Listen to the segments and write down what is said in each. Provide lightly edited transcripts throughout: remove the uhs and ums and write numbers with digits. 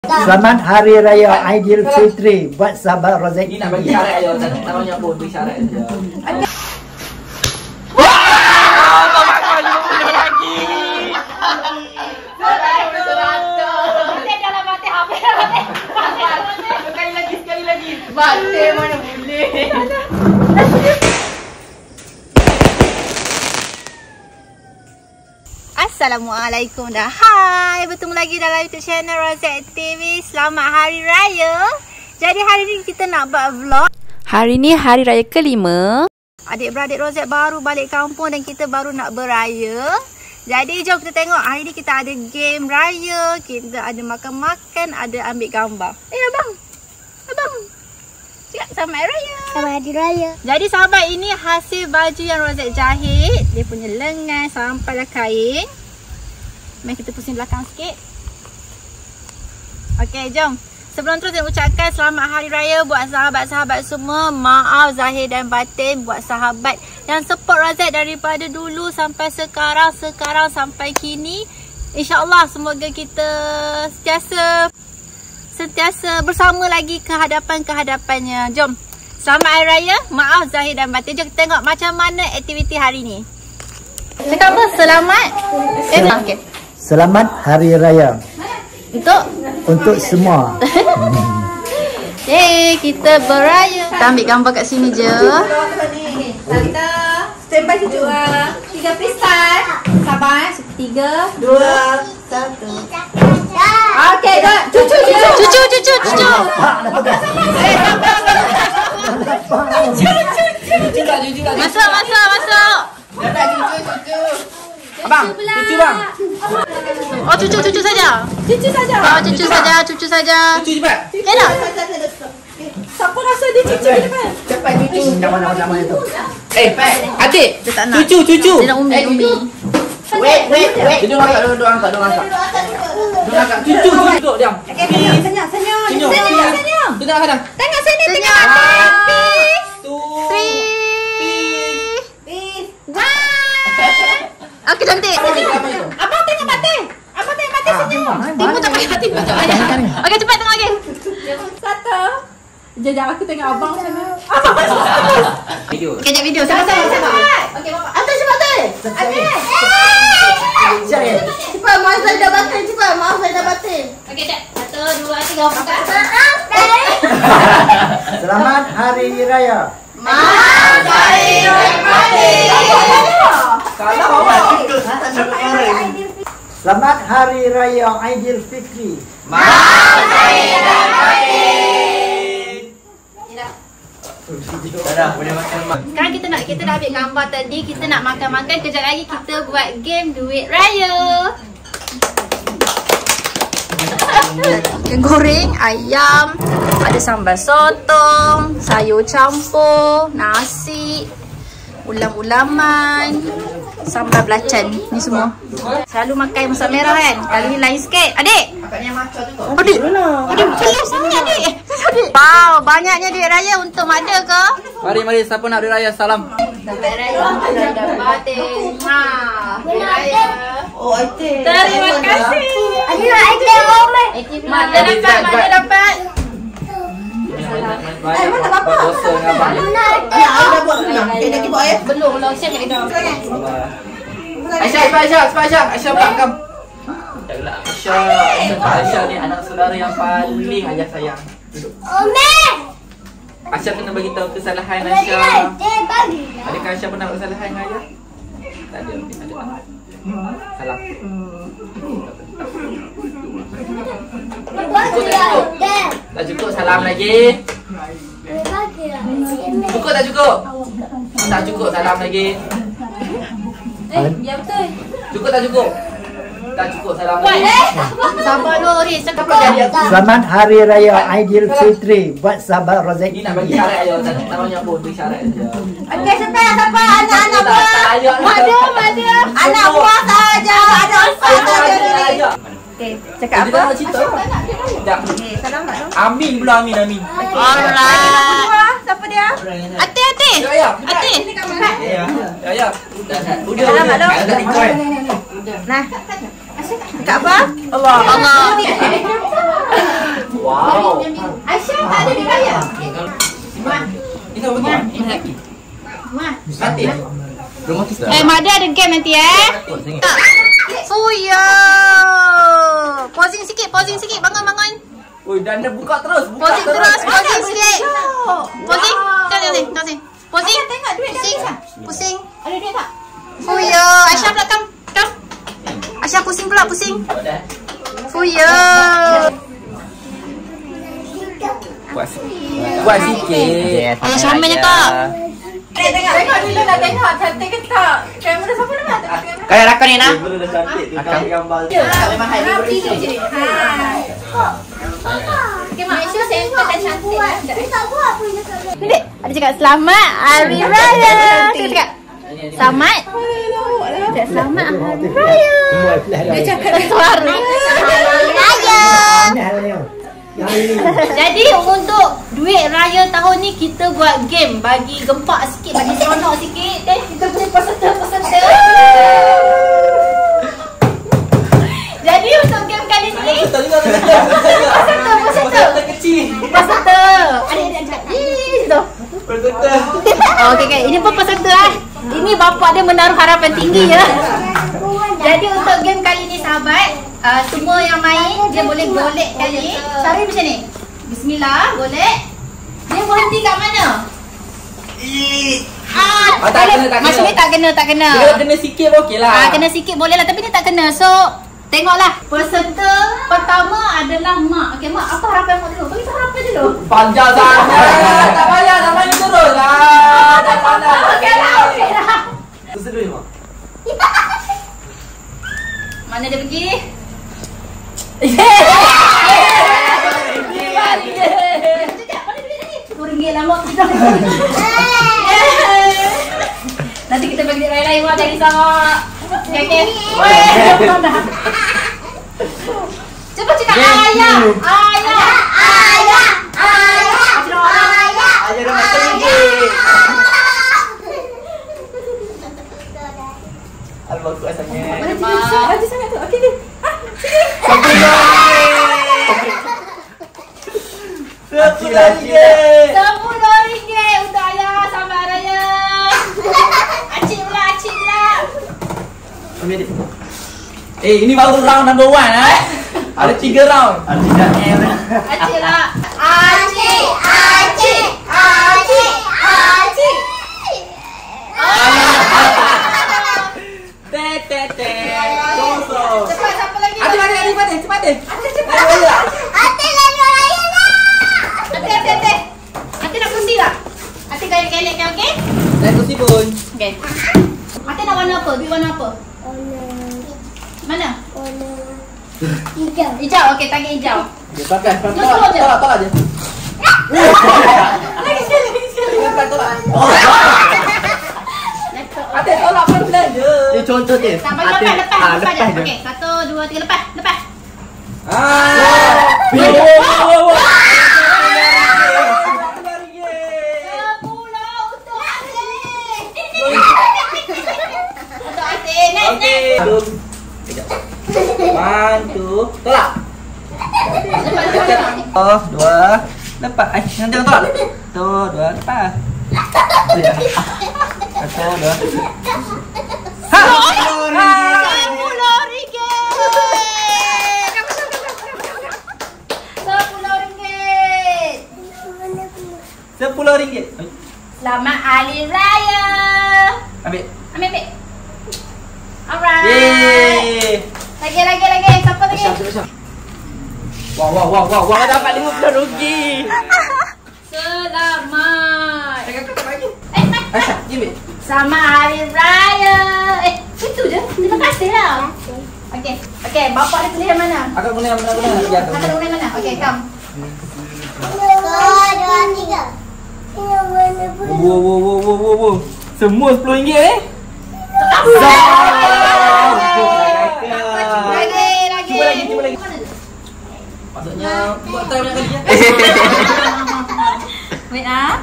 Selamat Hari Raya Aidilfitri buat sahabat Rozak TV. Ini nak bagi syarat aja, taruhnya pun bagi syarat aja. Sekali lagi. Batik mana boleh. Assalamualaikum dah. Hai, bertemu lagi dalam YouTube channel Rozak TV. Selamat Hari Raya. Jadi hari ni kita nak buat vlog. Hari ni hari raya kelima. Adik-beradik Rozak baru balik kampung dan kita baru nak beraya. Jadi jom kita tengok. Hari ni kita ada game raya, kita ada makan-makan, ada ambil gambar. Abang. Cakap selamat Hari Raya. Selamat Hari Raya. Jadi sahabat, ini hasil baju yang Rozak jahit. Dia punya lengan sampailah kain. Mari kita pusing belakang sikit. Okey, jom. Sebelum tu saya ucapkan selamat Hari Raya buat sahabat-sahabat semua. Maaf zahir dan batin buat sahabat yang support Rozak daripada dulu sampai sekarang sampai kini. InsyaAllah semoga kita sentiasa bersama lagi kehadapan-kehadapannya. Jom. Selamat Hari Raya. Maaf zahir dan batin. Jom kita tengok macam mana aktiviti hari ni. Cakap apa? Selamat. Okay. Selamat Hari Raya Untuk semua. Yeay, kita beraya. Kita ambil gambar kat sini je. Tante, stand by cucu. 3 pistol. Sabar. 3, 2, 1. Okey, dah. Cucu. Masuk. Abang, cucu bang. Oh, cucu saja. Cucu saja. Oh, cucu saja. Cucu cepat. Enak. Siapa rasa dia cucu di depan? Cepat cucu. Nama itu. Pak, adik. Dia tak nak. Cucu. Dia nak umi. Wait. Duduk angkat. Duduk angkat. Cucu duduk diam. Okey, senyum. Duduk angkat. Tengok sini, tengok mati. Okey, cantik. Abang tengok mati. Senyum. Timu tak payah. Okey, cepat tengok lagi. 1. Jajak aku tengok abang sana. Video. Kejap video. Sama. Okey, bapak. Atas cepat tu. Cepat, maaf saya dah batin. Okey, jap. 1, 2, 3, 4. Selamat Hari Raya. Maaf zahir dan batin. Selamat Hari Raya Aidilfitri. Maaf zahir dan batin. Dah, boleh makan. Sekarang kita dah ambil gambar tadi. Kita nak makan-makan. Kejap lagi kita buat game duit raya. Ikan goreng, ayam, ada sambal sotong, sayur campur, nasi, ulam-ulaman, sambal belacan. Ni semua. Selalu makan masak merah kan? Kali ni lain sikit. Adik! Adik, peluh sangat adik. Wow, banyaknya duit raya untuk mak dia ke? Mari, siapa nak duit raya? Salam. Duit raya dan batin. Duit raya. Oh, Aiti. Terima kasih. Mak dia dapat. Mana bapak? Dosa dengan abang. Dah buat belum? Dah buat ya? Belum, siap kat dah. Aisyah belakang. Aisyah ni anak saudara yang paling ayah sayang. Duduk. Aisyah kena bagi tahu kesalahan Aisyah. Adakah Aisyah pernah buat kesalahan dengan ayah? Tak ada. Salam. Tak cukup salam lagi. Cukup tak cukup? Tak cukup salam lagi. Ya betul. Cukup tak cukup? Tak cukup salam lagi. Sabar dulu, Riz. Cakap Selamat Hari Raya Aidilfitri buat sahabat Rozak Ini TV. nak bagi syarat aja, taruhnya pun bagi syarat aja. Okey, siapa? Anak buah. Ada. Anak buah saja. Ada empat saja. Okey, cakap apa? Okey, Salam tak? Amin pula, amin. Alright. Siapa dia? Ati. Ya. Ati. Ya. Salam tak? Udah. Nah. Cakap apa? Allah. Wow. Aisyah tak ada di raya. Ini apa ni? Ini lagi. Mati. Rumah kita. Mak dia ada game nanti Fuyo. Posing sikit, bangun. Oi, dan dia buka terus. Posing sikit. Posing. Tengok ni. Posing. Tengok duit dia. Pusing. Ada duit tak? Fuyo. Aisyah pula come. Aisyah pusing pula. Fuyo. Buat sikit. Ayah Syamil je tak? Tengok dulu nak tengok cantik ke tak. Kamera siapa nak? Kayak rakam ni nak? Boleh dah cantik. Akan gambar. Memang hai ni bersih je. Hai. Okey, mak Aisyah sampel dah cantik. Tak buat apa dia kalau. Dek, ada cakap selamat Hari Raya. Cakap. Selamat. Selamat Hari Raya. Dia cakap suara. Hari Raya. Jadi untuk duit raya tahun ni kita buat game bagi gempak sikit, bagi seronok sikit. Dan kita punya peserta. Jadi untuk game kali ni peserta kecil. Peserta. Adik-adik cakap. Tu. Peserta. Okey. Ini pun peserta Ini bapak dia menaruh harapan tinggi ya. Jadi untuk game kali ni sahabat, semua yang main dia boleh golek kali. Cara macam ni. Bismillah, golek. Dia berhenti kat mana? Tak kena. Macam ni tak kena. Dia kena sikit okey lah. Kena sikit boleh lah, tapi ni tak kena. So, tengoklah. Peserta pertama adalah Mak. Okey, Mak, apa harapan Mak dulu? Bagi harapan dulu. Panjang sangat. Tak payah turun lah. Tak payah. Okey lah. Terus Mak. Mana dia pergi? RM10 lah Mak. Nanti kita bagi lain-lain Mak, jadi sama. Okey. Cuba cakap ayah. Ajar dah makan sikit. Alhamdulillah kuat sangat. Ada sangat tu. Okey ni. RM10 RM10 untuk ayah sambal raya. Acik pula. Ambil dia. Ini baru round number 1 Ada 3 round. Acik lah. Kosong. Cepat, siapa lagi? Cepat. Ati nak kursi tak? Ati gelek kan, okey? Dan kursi pun. Okey. Ati nak warna apa? Beli warna apa? Mana? Hijau. Okey, target hijau. Pakai. Slow je. Tolak je. Lagi sekali. Tolak. Adik tolak pelan je. Ini contoh je. Tak bagi lepas je. Okey, 1, 2, 3 lepas. Bantu. Tolak. 2 lepas. Nanti tolak. 2 lepas. 10 ringgit. Selamat Hari Raya. Ambil. Alright. Yeay. Lagi. Siapa lagi? Wah. Dapat RM50. Selamat. Kakak bagi. Aisyah, ambil. Selamat Hari Raya. Itu je. Terima kasih lah. Okey, bapak dia pilih yang mana? Akak guna yang mana? Akak guna yang mana? Okey, come. 2, 3. Wow. Semua RM10 Lagi. Cuba lagi. Maksudnya buat try banyak kali ya. Wait ah.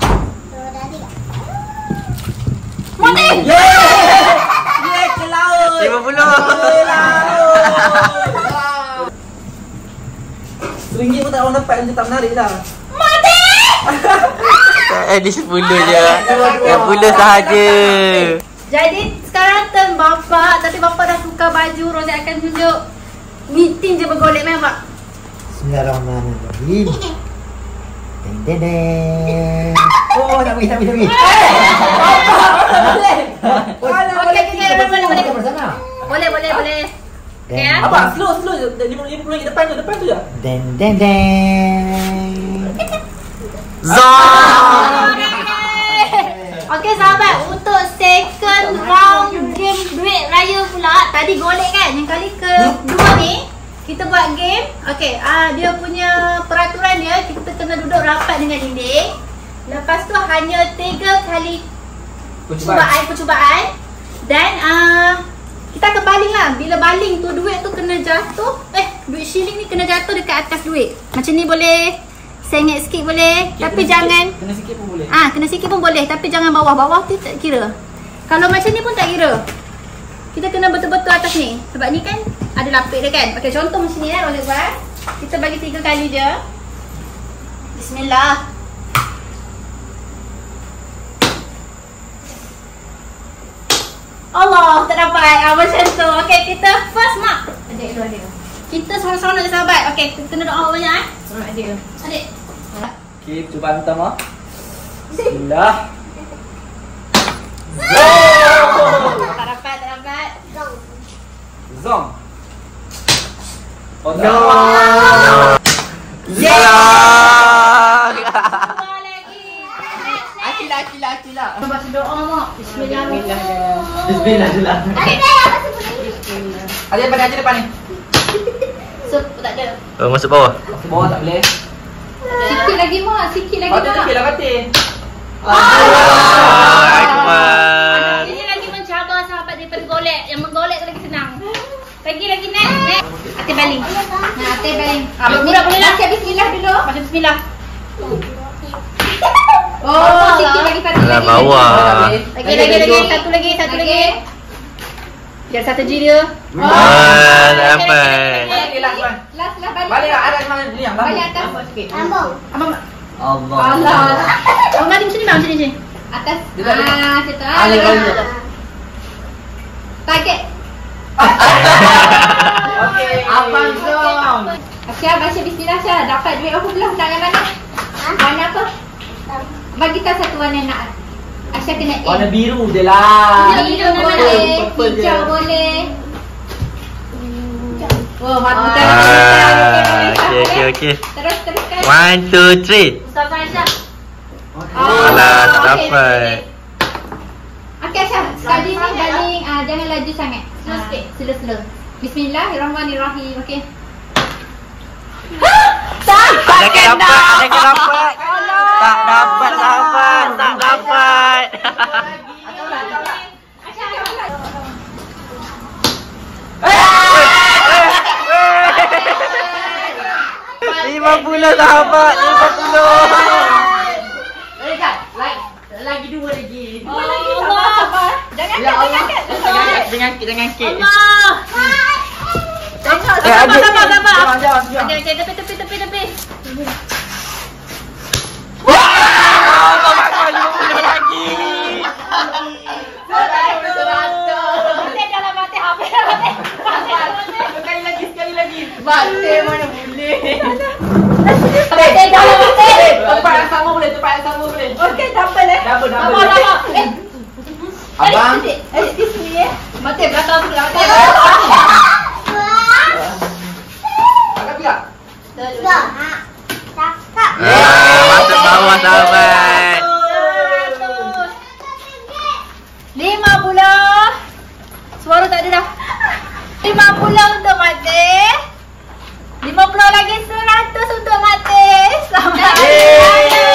Mati. Yeay, ke laut. 50. RM1 pun tak orang dapat, dia tak menarik lah. Di 10 je. 10 sahaja. Jadi sekarang turn bapa, tapi bapa dah tukar baju. Rosie akan tunjuk meeting je bergolek main pak. Bismillahirrahmanirrahim. Deng deng deng. Oh, tak pergi. Okey, boleh. Okey ya. Abang, slow je. 50 lagi depan tu je. Deng deng deng. Zong. Okey sahabat, untuk second round game duit raya pula. Tadi golek kan, yang kali kedua ni kita buat game. Okey, dia punya peraturan dia, kita kena duduk rapat dengan dinding. Lepas tu hanya 3 kali percubaan. Dan kita akan baling lah. Bila baling tu duit tu kena jatuh. Duit shilling ni kena jatuh dekat atas duit. Macam ni boleh. Sengit sikit boleh, tapi jangan Kena sikit pun boleh. kena sikit pun boleh, tapi jangan bawah tu tak kira. Kalau macam ni pun tak kira. Kita kena betul-betul atas ni. Sebab ni kan ada lapik dia kan. Okey, contoh macam ni Rosie buat. Kita bagi 3 kali je. Bismillah. Allah, tak dapat. Macam tu. Okey, kita first mark. Adik. Kita seronok-seronok je sahabat. Okey, kita kena doa banyak Seronok adik. Okey, percubaan pertama. Bismillah. Tak dapat. Zong. Oh, No. Akilah. Baca doa mak. Bismillahirrahmanirrahim. Bismillah. Ada depan ni. So, tak ada. Masuk bawah. Masuk bawah tak boleh. Sikit lagi mak. Oh, tu tepi lah katil. Akbar. Ini lagi mencabar sahabat daripada golek. Yang menggolek tu lagi senang. Lagi next. Atik baling. Atik baling. Budak boleh lah. Baca bismillah dulu. Baca bismillah. Oh, sikit lagi, satu lagi. Bawah. Lagi. Satu lagi. Biar strategi dia. Tak dapat. Last balik. Balik lah, ada mana ni yang Balik atas. Abang. Allah. Abang mari macam ni, macam ni. Atas. Dia Situ. Ada. Target. Okey. Abang Zong. Syah, baca bismillah Syah. Dapat duit berapa belum? Tangan mana? Warna apa? Bagi tahu satu warna nak. Aisyah kena A. Warna biru je lah. Biru boleh. Purple je. Hijau boleh. Oh, mati. Okey. Teruskan. 1, 2, 3. Ustaz Aisyah. Alah, tak dapat. Okey Aisyah, sekali ni baling jangan laju sangat. Slow sikit. Slow. Bismillahirrahmanirrahim. Okey. Ada dapat. Tak dapat sahabat. Tak dapat. RM50 sahabat. RM50. Lagi 2 lagi. Allah. Jangan sikit. Allah. Sabar. Jom. Okey, tepi. RM50 lagi. Sekali lagi. Mati mana boleh. Tempat yang sama boleh. Okey, double Double. Abang. Excuse me Mati belakang pula. Masuk bawah sahabat. 50. Suara tak ada dah. 50 untuk Mati. 50 lagi 100 untuk Mati. Selamat hari raya.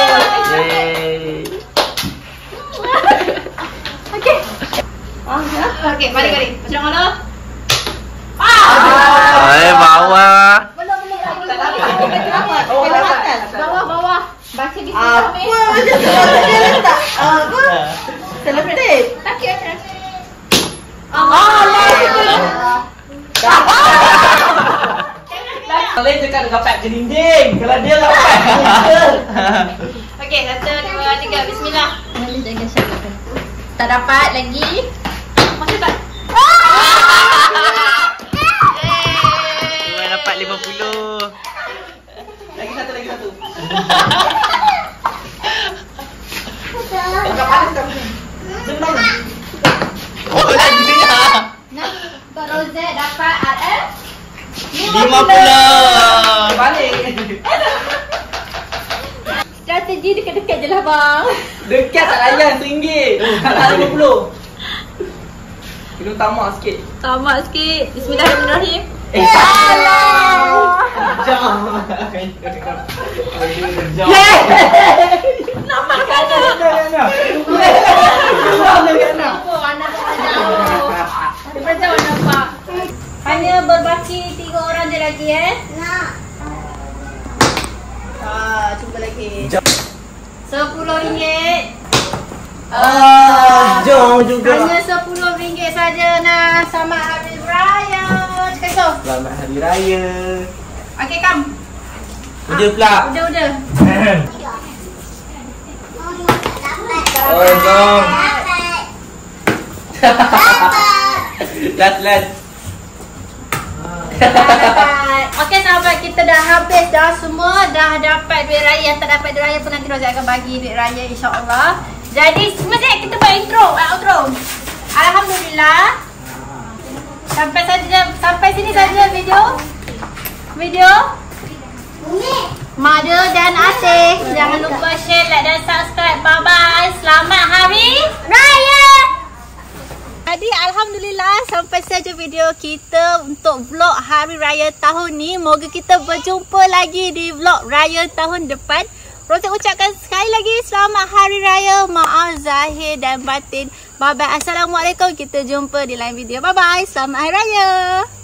Okey, mari. Macam mana? Bawah. Bawah. Baca bismillah. Celebrate. Okey. Kalau dia kan dapat ke dinding. Kalau dia dapat ke dinding. Okey, 1, 2, 3. Bismillah. Mari jaga Syah. Tak dapat lagi. Masih tak? Gua dapat 50. Lagi satu. Enggak panas tak? Senang. Oh, lagi dia. Nah, Kak Rozet dapat RM 50. Balik. Strategi dekat-dekat je lah bang. Dekat tak layan RM1. Tak 50. Kena tamak sikit. Tamak sikit. Bismillahirrahmanirrahim. Salah. Jom. Nama kata. Apa anak jauh. Daripada jauh nampak. Hanya berbaki 3 orang je lagi Nak. Cuba lagi. RM10. Jom juga. Hanya RM10 saja nak sama hari raya. Cakap Selamat Hari Raya. okey kam. Udah pula. Udah. Oh, jom. Last. Okey sahabat, kita dah habis dah semua. Dah dapat duit raya. Yang tak dapat duit raya pun nanti Rozet akan bagi duit raya insya-Allah. Jadi semasa kita buat outro. Alhamdulillah. Sampai sini saja video Mada dan Asih. Jangan lupa share, like dan subscribe. Bye bye. Selamat Hari Raya. Jadi alhamdulillah sampai saja video kita untuk vlog Hari Raya tahun ni. Moga kita berjumpa lagi di vlog Raya tahun depan. Rozet ucapkan sekali lagi selamat Hari Raya. Maaf zahir dan batin. Bye bye. Assalamualaikum. Kita jumpa di lain video. Bye bye. Selamat Hari Raya.